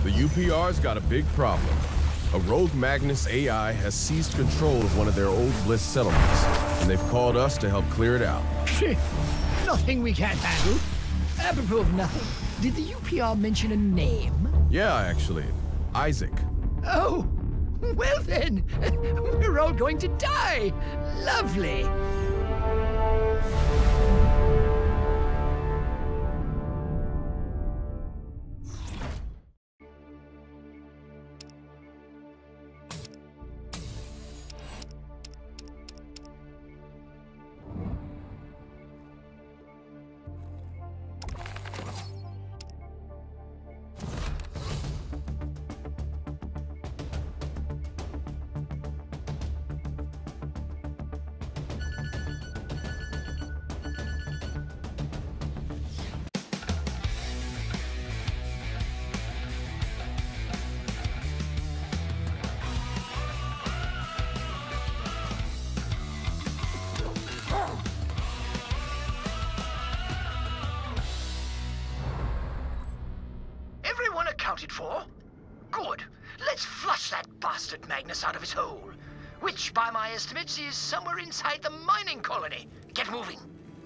The UPR's got a big problem. A rogue Magnus AI has seized control of one of their old Bliss settlements, and they've called us to help clear it out. Nothing we can't handle. Apropos of nothing, did the UPR mention a name? Yeah, actually. Isaac. Oh, well then, we're all going to die. Lovely. Everyone accounted for? Good. Let's flush that bastard Magnus out of his hole. Which, by my estimates, is somewhere inside the mining colony. Get moving.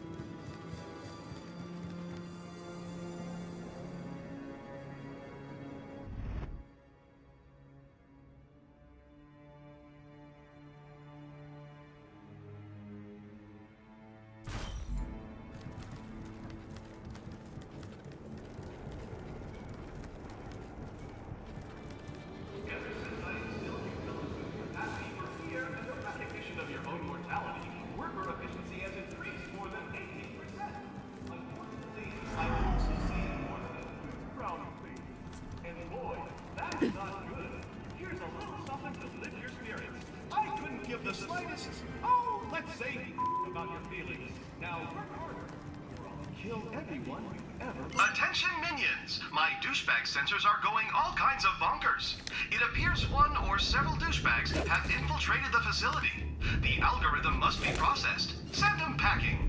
The slightest, oh, let's say, about your feelings. Now, work harder, or I'll kill everyone you've ever... Attention minions! My douchebag sensors are going all kinds of bonkers. It appears one or several douchebags have infiltrated the facility. The algorithm must be processed. Send them packing.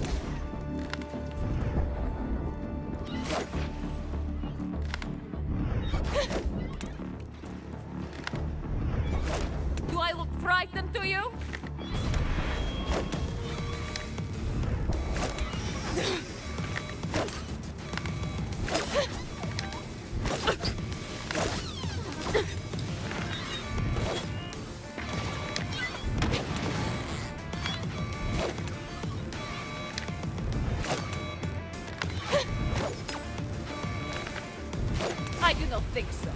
Do I look frightened to you? I do not think so.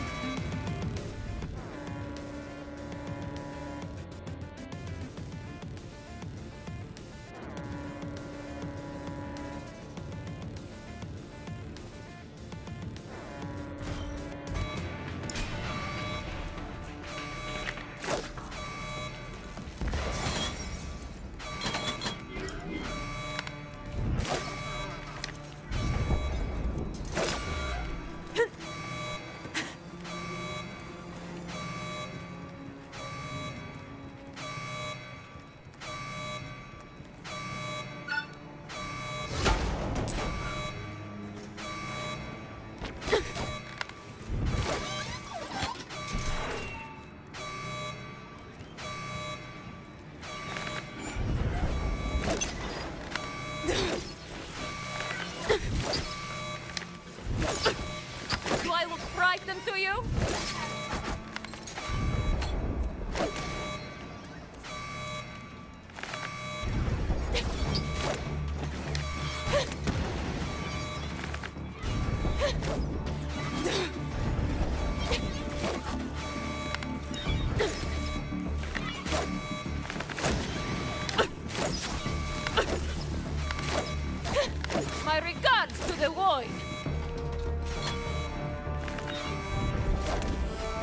Do I look frightened to you? My regards to the void.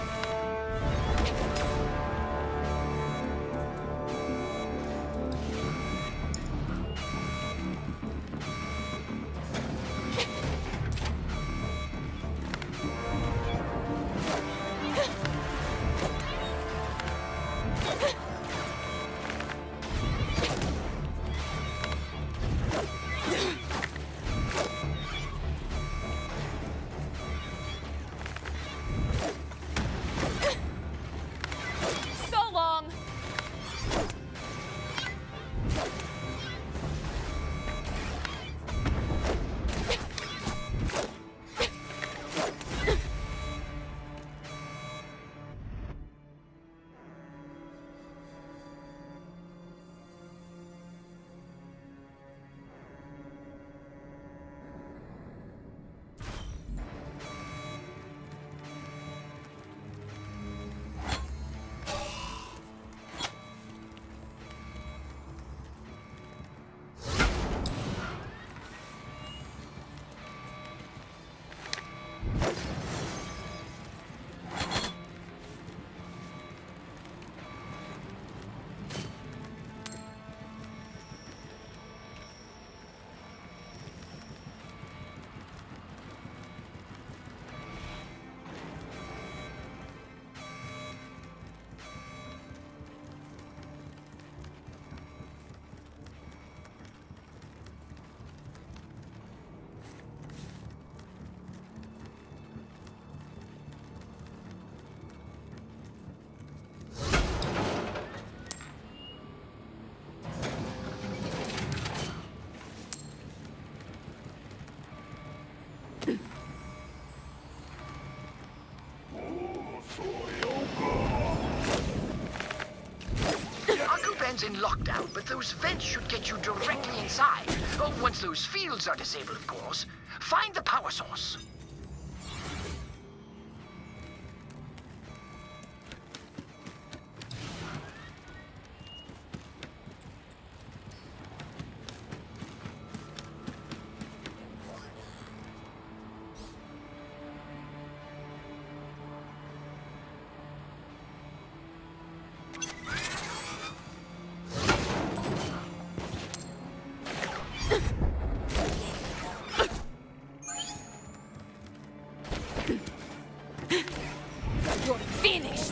in lockdown, but those vents should get you directly inside. Oh, once those fields are disabled, of course. Find the power source. You're finished!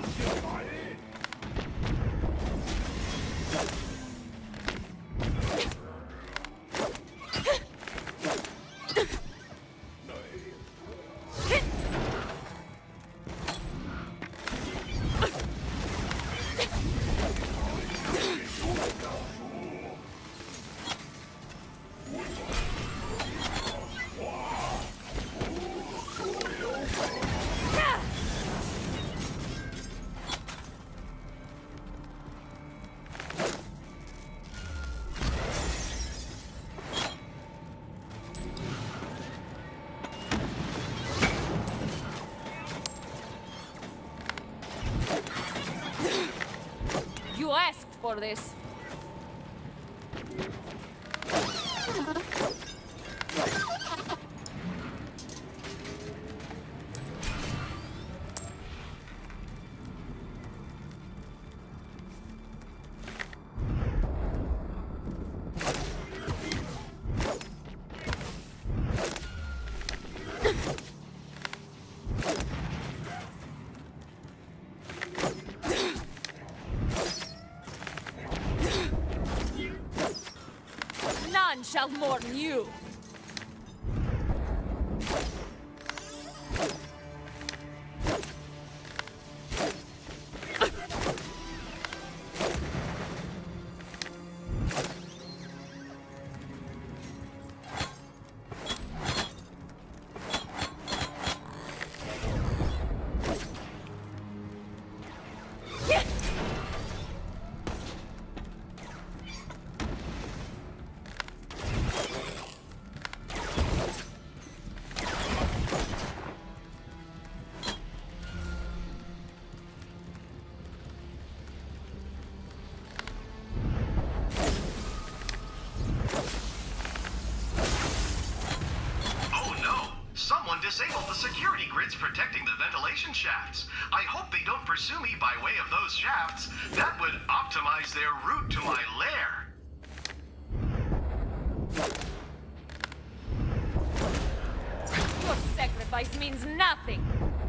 You asked for this. None shall mourn you. Disabled the security grids protecting the ventilation shafts. I hope they don't pursue me by way of those shafts. That would optimize their route to my lair. Your sacrifice means nothing.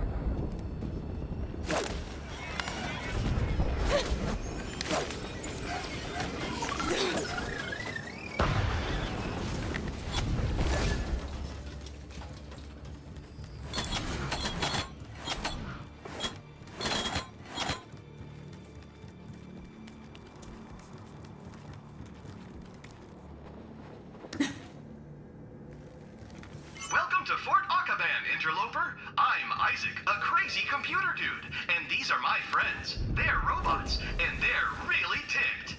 Interloper, I'm Isaac, a crazy computer dude, and these are my friends. They're robots, and they're really ticked.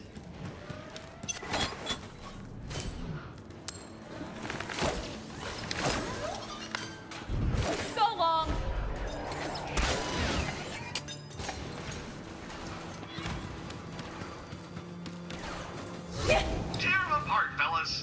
So long! Tear them apart, fellas.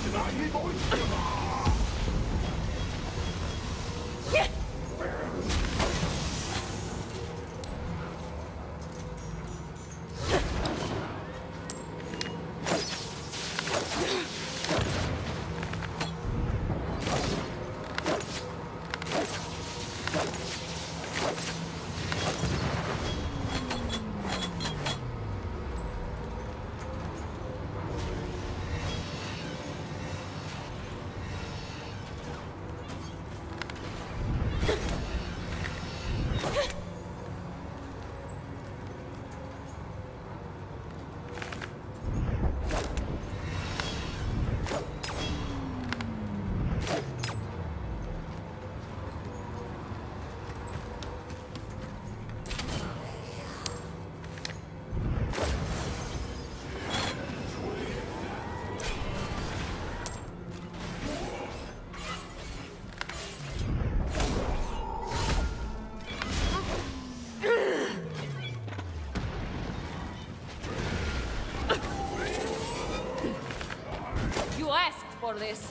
You asked for this.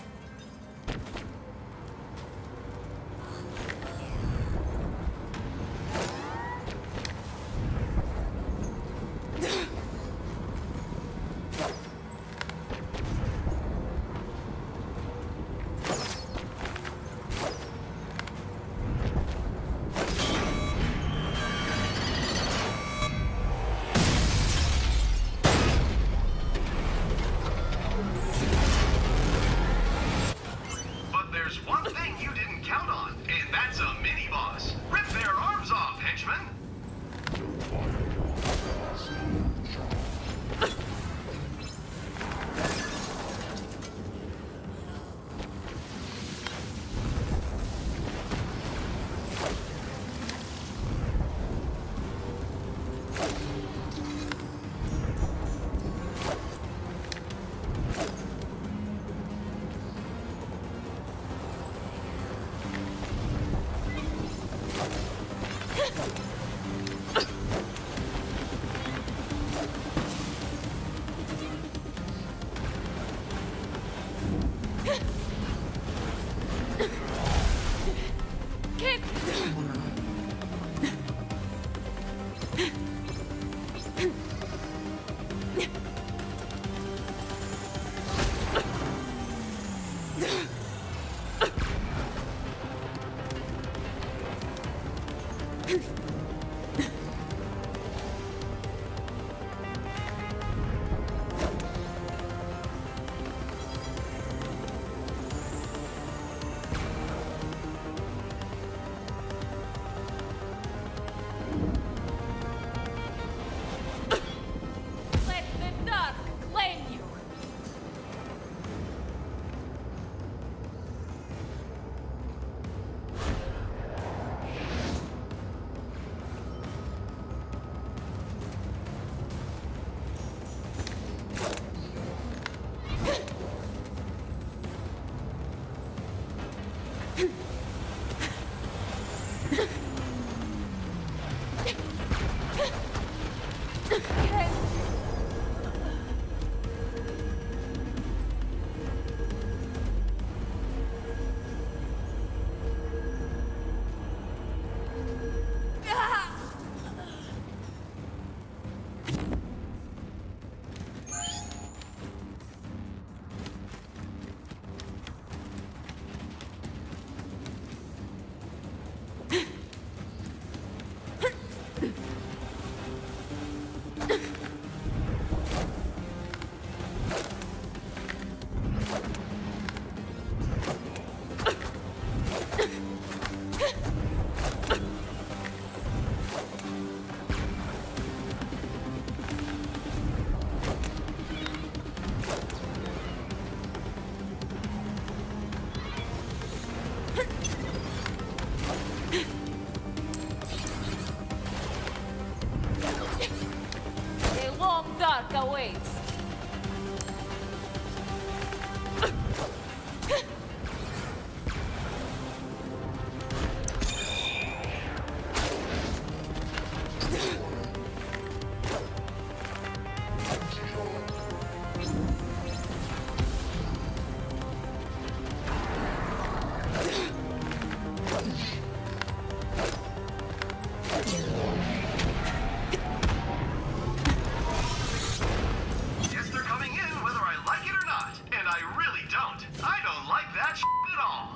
not. I don't like that at all.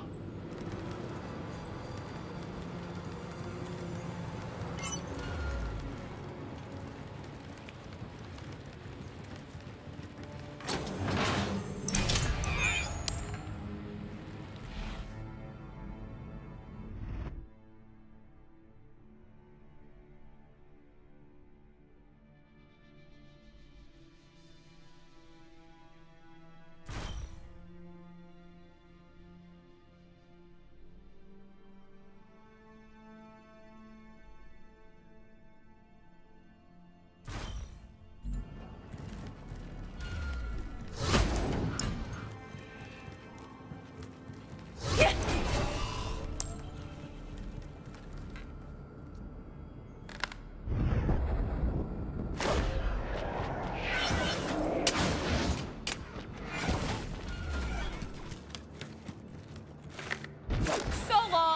So long!